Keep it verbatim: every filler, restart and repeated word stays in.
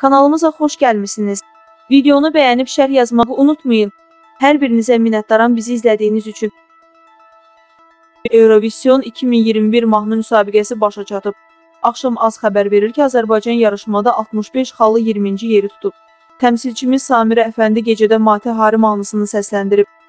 Kanalımıza xoş gəlmisiniz. Videonu bəyənib şərh yazmağı unutmayın. Hər birinizə minnətdaram bizi izlədiyiniz üçün. Eurovision iki min iyirmi bir mahnı müsabiqəsi başa çatıb. Axşam az xəbər verir ki, Azərbaycan yarışmada altmış beş xallı iyirminci yeri tutub. Təmsilçimiz Samirə Əfəndi gecədə Matə Hari mahnısını səsləndirib.